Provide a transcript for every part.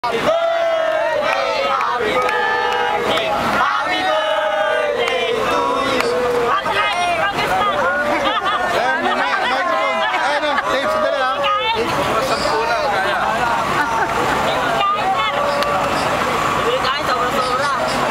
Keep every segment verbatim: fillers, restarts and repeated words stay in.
Happy birthday, happy birthday, happy birthday to you. Okay, Congressman. Ayan, may microphone. Ayan o, tapes, dali lang. Sampuna, kaya. Hindi kain, sobra-sobra.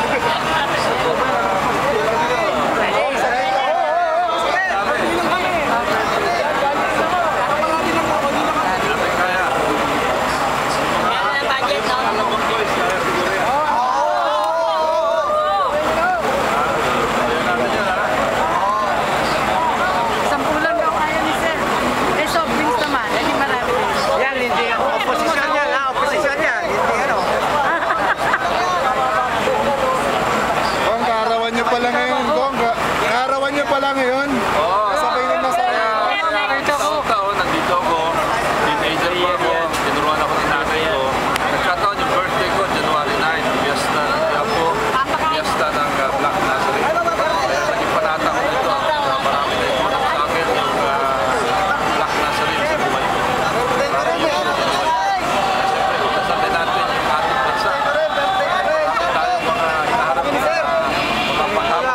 Pala ngayon? Oo. Sabay na nasa taon-taon, nandito ako. Teenager pa ako. Tinuruan ako ng nanay ko. Nagkataon yung birthday ko, January ninth. Fiesta ng Quiapo. Fiesta ng uh, Black Nazarene. Kaya naging panata ko dito. Uh, marami na yung sa akin yung uh, Black Nazarene sa buhay ko. Siyempre, itasabi natin yung ating bansa. Tayo mga hinaharap na mga pahama.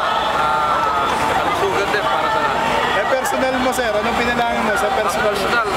Mo sir, anong pinalangin mo sa personal? Personal,